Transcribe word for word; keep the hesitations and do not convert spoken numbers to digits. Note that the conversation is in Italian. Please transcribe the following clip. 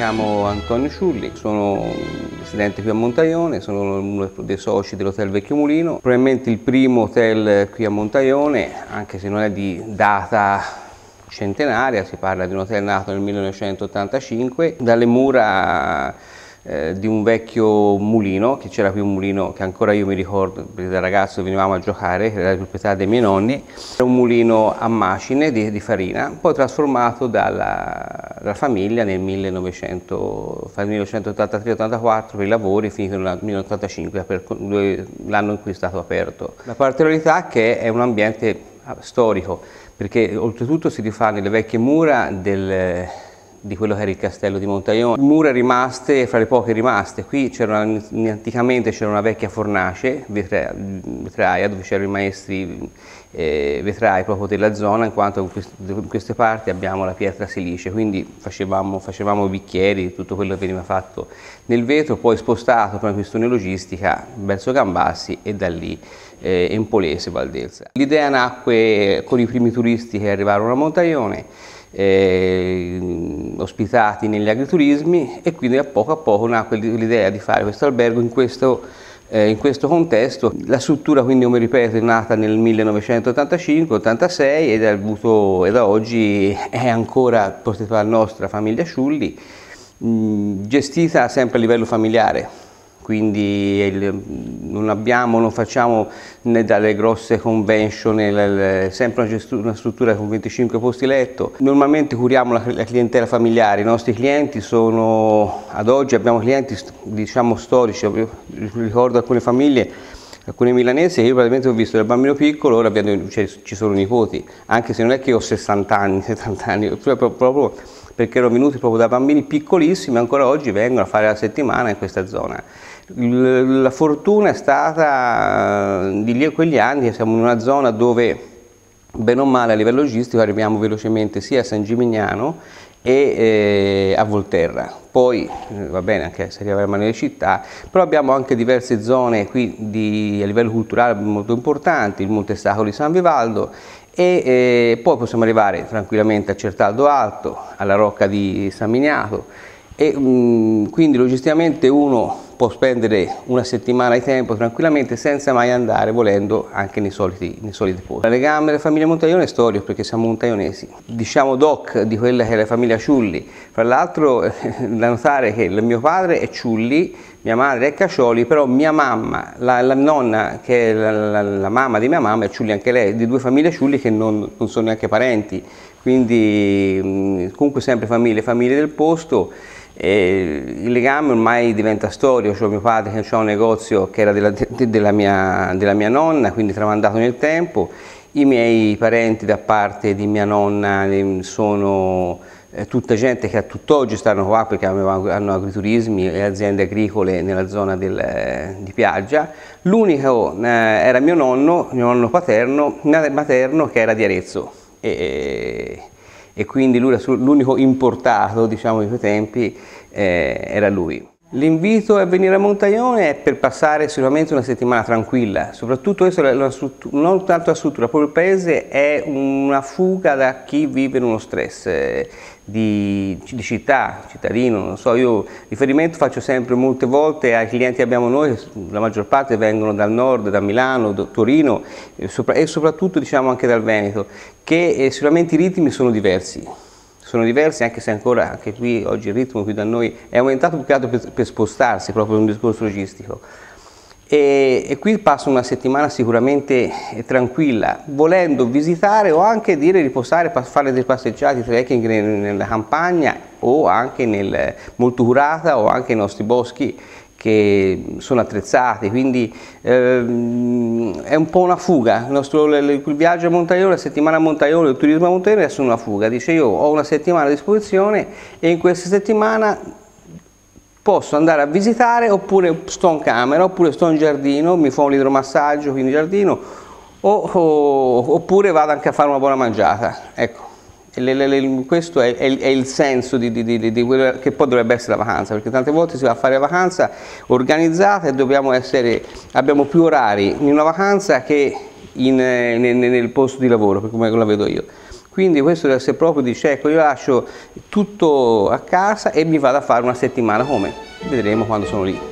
chiamo Antonio Ciulli, sono residente qui a Montaione, sono uno dei soci dell'Hotel Vecchio Mulino, probabilmente il primo hotel qui a Montaione, anche se non è di data centenaria, si parla di un hotel nato nel millenovecentottantacinque, dalle mura eh, di un vecchio mulino, che c'era qui un mulino che ancora io mi ricordo, perché da ragazzo venivamo a giocare, che era la proprietà dei miei nonni, era un mulino a macine di, di farina, poi trasformato dalla, dalla famiglia nel millenovecentottantatré ottantaquattro per i lavori, finito nel millenovecentottantacinque, l'anno in cui è stato aperto. La particolarità è che è un ambiente storico, perché oltretutto si rifà nelle vecchie mura del, di quello che era il castello di Montaione, mura rimaste, fra le poche rimaste. Qui anticamente c'era una vecchia fornace vetraia dove c'erano i maestri eh, vetrai proprio della zona, in quanto in queste, in queste parti abbiamo la pietra silice, quindi facevamo, facevamo bicchieri, tutto quello che veniva fatto nel vetro, poi spostato per una questione logistica verso Gambassi e da lì eh, Empolese, Valdelsa. L'idea nacque con i primi turisti che arrivarono a Montaione, Eh, ospitati negli agriturismi, e quindi a poco a poco nacque l'idea di fare questo albergo in questo, eh, in questo contesto. La struttura, quindi, come ripeto, è nata nel millenovecentottantacinque ottantasei ed è avuto, e da oggi è ancora proprietà della nostra famiglia Ciulli, mh, gestita sempre a livello familiare. Quindi il, non abbiamo, non facciamo né dalle grosse convention, né, sempre una, una struttura con venticinque posti letto. Normalmente curiamo la, la clientela familiare, i nostri clienti sono, ad oggi abbiamo clienti diciamo storici, io ricordo alcune famiglie, alcune milanesi che io praticamente ho visto da bambino piccolo, ora abbiamo, cioè, ci sono nipoti, anche se non è che ho sessanta anni, settanta anni, proprio, proprio perché erano venuti proprio da bambini piccolissimi, ancora oggi vengono a fare la settimana in questa zona. La fortuna è stata di quegli anni che siamo in una zona dove, bene o male, a livello logistico arriviamo velocemente sia a San Gimignano e eh, a Volterra. Poi eh, va bene anche se arriviamo nelle città, però abbiamo anche diverse zone qui di, a livello culturale molto importanti, il Monte Sacro di San Vivaldo, e eh, poi possiamo arrivare tranquillamente a Certaldo Alto, alla Rocca di San Miniato, e mh, quindi logisticamente uno può spendere una settimana di tempo tranquillamente senza mai andare, volendo, anche nei soliti, nei soliti posti. Il legame della famiglia Montaione è storico perché siamo montaionesi, diciamo doc di quella che è la famiglia Ciulli. Fra l'altro eh, da notare che il mio padre è Ciulli, mia madre è Cacioli, però mia mamma, la, la nonna che è la, la, la mamma di mia mamma è Ciulli anche lei, di due famiglie Ciulli che non, non sono neanche parenti, quindi mh, comunque sempre famiglie, famiglie del posto. E il legame ormai diventa storico. C'ho mio padre che ha un negozio che era della, de, della, mia, della mia nonna, quindi tramandato nel tempo. I miei parenti da parte di mia nonna sono eh, tutta gente che a tutt'oggi stanno qua perché hanno agriturismi e aziende agricole nella zona del, eh, di Piaggia. L'unico eh, era mio nonno, mio nonno paterno, materno, che era di Arezzo. E, e quindi lui era l'unico importato, diciamo, di quei tempi, eh, era lui. L'invito a venire a Montaione è per passare sicuramente una settimana tranquilla, soprattutto questo, non tanto la struttura, proprio il paese è una fuga da chi vive in uno stress eh, di, di città, cittadino, non so, io riferimento faccio sempre molte volte ai clienti che abbiamo noi, la maggior parte vengono dal nord, da Milano, da Torino e, sopra, e soprattutto diciamo anche dal Veneto, che eh, sicuramente i ritmi sono diversi. Sono diversi, anche se ancora anche qui oggi il ritmo qui da noi è aumentato più che altro per, per spostarsi, proprio in un discorso logistico. E, e qui passo una settimana sicuramente tranquilla, volendo visitare o anche dire riposare, fare delle passeggiate, trekking nella campagna o anche nel, molto curata, o anche nei nostri boschi che sono attrezzati, quindi ehm, è un po' una fuga. Il nostro il, il viaggio a Montaione, la settimana a Montaione, il turismo a Montaione è una fuga. Dice: io ho una settimana a disposizione e in questa settimana posso andare a visitare, oppure sto in camera, oppure sto in giardino, mi fa un idromassaggio, quindi giardino, o, o, oppure vado anche a fare una buona mangiata. Ecco. Le, le, le, questo è, è, è il senso di, di, di, di quello che poi dovrebbe essere la vacanza, perché tante volte si va a fare la vacanza organizzata e dobbiamo essere, abbiamo più orari in una vacanza che in, nel, nel posto di lavoro, per come la vedo io. Quindi questo deve essere proprio, dice, ecco, io lascio tutto a casa e mi vado a fare una settimana come? Vedremo quando sono lì.